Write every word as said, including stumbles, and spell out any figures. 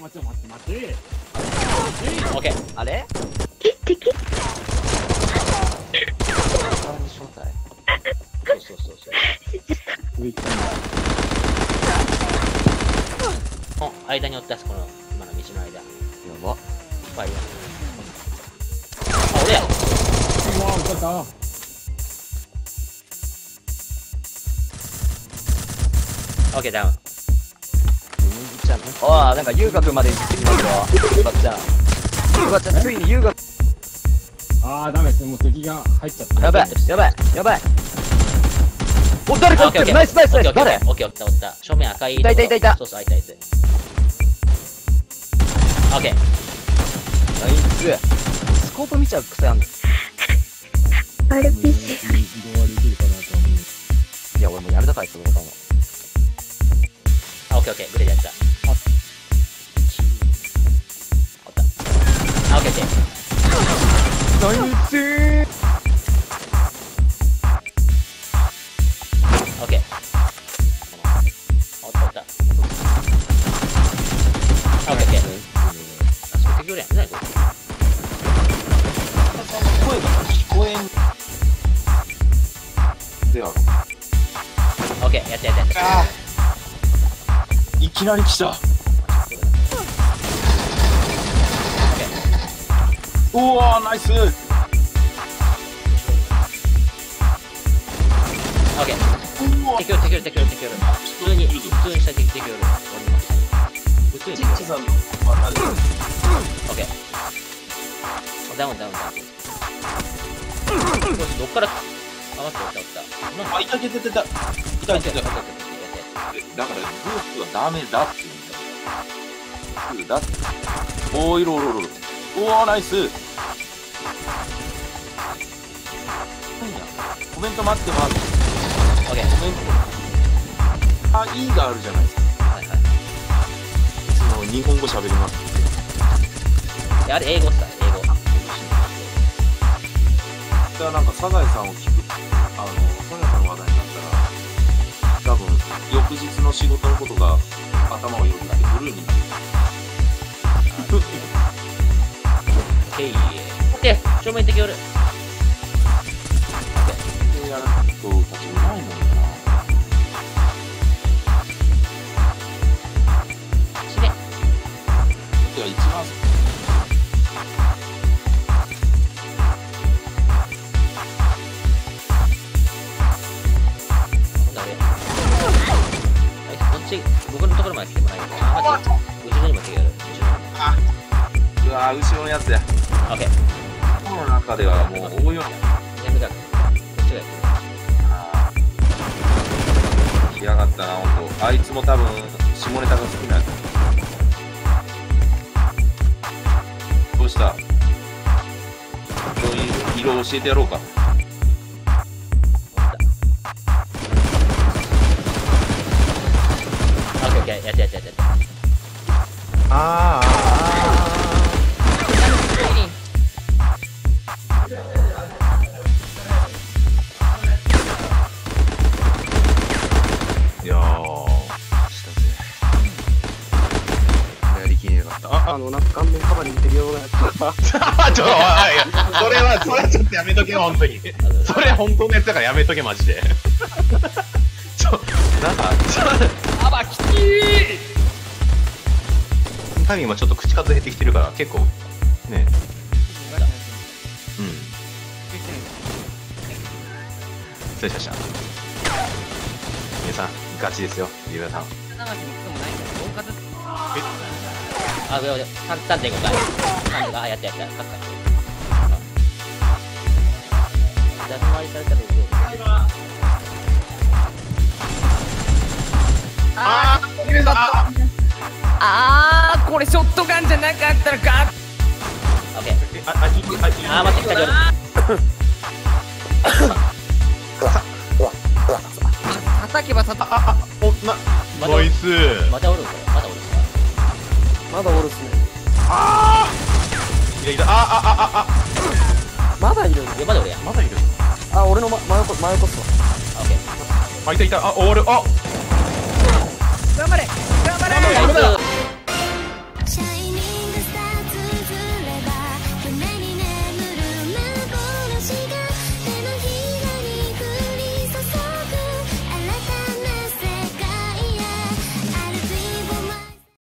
待って待って待って。 オッケー。あれ？ え、敵？ 正体。そうそうそうそう。お、間におったす、この今の道の間。やば。スパイや。あ、俺や。 うわ、撃たれた。 オッケー、ダウン。ああ、なんか優雅くんまで行ってきたけど、ばっちゃん。ばっちゃん、ついに優雅。 ああ、ダメです。もう敵が入っちゃった。 やばい、やばい、やばい。お、誰か撃ってる。ナイスナイスナイス。誰？オッケー、おったおった。正面赤い。いたいたいたいた。そうそう、いたいた。オッケー。ナイス。スコープ見ちゃう癖あんの。 アールピージー。 いや、俺もうやめたかいって思ったの。あ、オッケーオッケー、グレーでやった。あった。あ、オッケーオッケー。ナイスー。オッケー。おったおった。あ、オッケーオッケー。あ、そこ敵おるやん。何これ。 声が聞こえん。では。 オッケー、やったやったやった。 あいきなり来た。おお、ナイス。 オッケー。敵おる敵おる敵おる敵おる。普通に普通にした敵敵おる。終わりました。普通に敵おる。 チッチさんのまたで。 オッケー。ダウンダウンダウン。どっから。あ、待っておったおった。 あ、いたいたいたいた。いたいたいた。だからブースはダメだって言うんだ。だって。おーいろいろいろ。おお、ナイス。コメント待ってます。 オッケー。 コメント。あ、いいがあるじゃないですか。 はいはい。 その日本語喋ります。 いや、あれ英語っすか、英語。 じゃあなんかサザエさんを聞く。あのサザエさんの話題になったら、多分翌日の仕事のことが頭をよぎってブルーになる。 オッケー。オッケー。正面敵おる。 やらない人たちいないのにな。 死ね。 いや、一番ダメ。こっち、僕のところまで来てもらえる。あ、待って。後ろにも敵がいる。後ろにも。 あ、うわー、後ろのやつや。 オッケー。 この中ではもう大よ。 南だ。こっちがやってる。 来やがったな、ほんと。あいつも多分下ネタが好きなやつ。どうした？そういう色を教えてやろうか。 オッケーオッケー、やってやってやってやって。 あーいやー、したぜ。やりきれなかった。あ、 あの、なんか顔面カバーに似てるようなやつ。 ちょっと、おい、それは、それはちょっとやめとけ、本当に。それ本当のやつだからやめとけ、マジで。ちょ、なんか、ちょ、あば、きつい。タミンはちょっと口数減ってきてるから、結構、ね。うん。失礼しました。皆さん、ガチですよ、リュウヤさん。 あ、上上、さんてんごかい。さんてんご、あ、やったやった。勝った。出し回りされたらどう？ あー、入れた。 あー、これショットガンじゃなかったらか。 オッケー。 あ、あ、いい、あ、いい。 あー、待ってきた、ジョル。 叩けば叩く。 あ、あ、お、な、ナイス。 まだおるんかよ。まだおるんか。 まだおるっすね。 あー。いやいや、あ、あ、あ、あ、 まだいる。 いや、まだおるやん。 まだいる。 あ、俺のま真横真横っすわ。 オッケー。 あ、いたいた。あ、終わる。あ。